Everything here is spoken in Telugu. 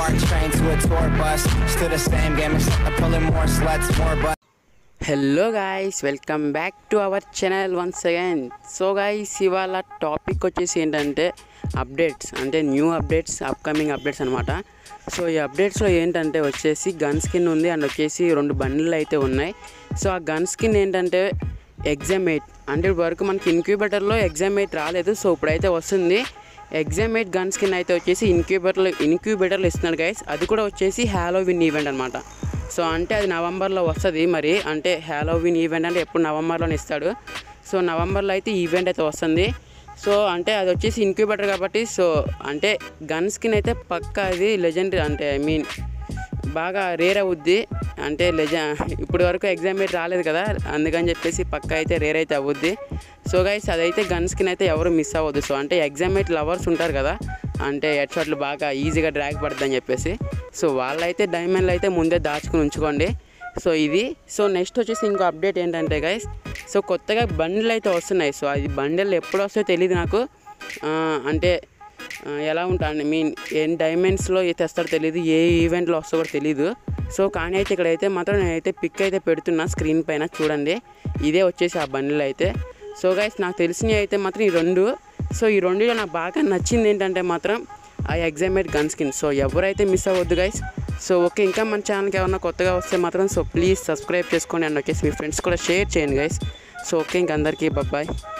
train to a tour bus. Still the same game except I'm pulling more sluts, more butts. Hello guys, welcome back to our channel once again. So guys, ఇవాళ టాపిక్ వచ్చేసి ఏంటంటే అప్డేట్స్, అంటే న్యూ అప్డేట్స్, అప్కమింగ్ అప్డేట్స్ అనమాట. సో ఈ అప్డేట్స్లో ఏంటంటే వచ్చేసి గన్ స్కిన్ ఉంది అండ్ వచ్చేసి 2 బండిల్ అయితే ఉన్నాయి. సో ఆ గన్ స్కిన్ ఏంటంటే ఎగ్జామ్ 8, అంటే ఇప్పుడు వరకు మనకి ఇన్క్యూబేటర్లో ఎగ్జామ్ 8 రాలేదు. సో ఇప్పుడైతే వస్తుంది ఎగ్జామ్ 8 గన్ స్కిన్. అయితే వచ్చేసి ఇన్క్యూబేటర్లో ఇస్తున్నాడు గైస్. అది కూడా వచ్చేసి హ్యాలోవిన్ ఈవెంట్ అనమాట. సో అంటే అది నవంబర్లో వస్తుంది. మరి అంటే హ్యాలోవిన్ ఈవెంట్ అంటే ఎప్పుడు నవంబర్లోనే ఇస్తాడు. సో నవంబర్లో అయితే ఈవెంట్ అయితే వస్తుంది. సో అంటే అది వచ్చేసి ఇన్క్యూబేటర్ కాబట్టి సో అంటే గన్ స్కిన్ అయితే పక్కా అది లెజెండరీ, అంటే ఐ మీన్ బాగా రేర్ అవుద్ది. అంటే ఇప్పుడు వరకు ఎగ్జామ్ అయితే రాలేదు కదా, అందుకని చెప్పేసి పక్కా అయితే రేర్ అయితే అవుద్ది. సో గైస్, అదైతే గన్ స్కిన్ అయితే ఎవరు మిస్ అవ్వద్దు. సో అంటే ఎగ్జామ్ అయితే లవర్స్ ఉంటారు కదా, అంటే హెడ్ షాట్లు బాగా ఈజీగా డ్రాగ్ పడుతుందని చెప్పేసి, సో వాళ్ళైతే డైమండ్లు అయితే ముందే దాచుకుని ఉంచుకోండి. సో ఇది. సో నెక్స్ట్ వచ్చేసి ఇంకో అప్డేట్ ఏంటంటే గైస్, సో కొత్తగా బండిల్ అయితే వస్తున్నాయి. సో అది బండిల్ ఎప్పుడు వస్తాయో తెలియదు నాకు, అంటే ఎలా ఉంటాను మీన్ ఏం డైమండ్స్లో తెస్తాడో తెలియదు, ఏ ఈవెంట్లో వస్తో కూడా తెలీదు. సో కానీ అయితే ఇక్కడైతే మాత్రం నేనైతే పిక్ అయితే పెడుతున్నా స్క్రీన్ పైన చూడండి. ఇదే వచ్చేసి ఆ బండిల్ అయితే. సో గైస్, నాకు తెలిసినవి అయితే మాత్రం ఈ 2. సో ఈ 2లో నాకు బాగా నచ్చింది ఏంటంటే మాత్రం ఆ ఎగ్జామ్ 8 గన్ స్కిన్. సో ఎవరైతే మిస్ అవ్వద్దు గైస్. సో ఓకే, ఇంకా మన ఛానల్కి ఏమన్నా కొత్తగా వస్తే మాత్రం సో ప్లీజ్ సబ్స్క్రైబ్ చేసుకోండి అండ్ వచ్చేసి మీ ఫ్రెండ్స్ కూడా షేర్ చేయండి గైస్. సో ఓకే, ఇంక అందరికీ బాయ్.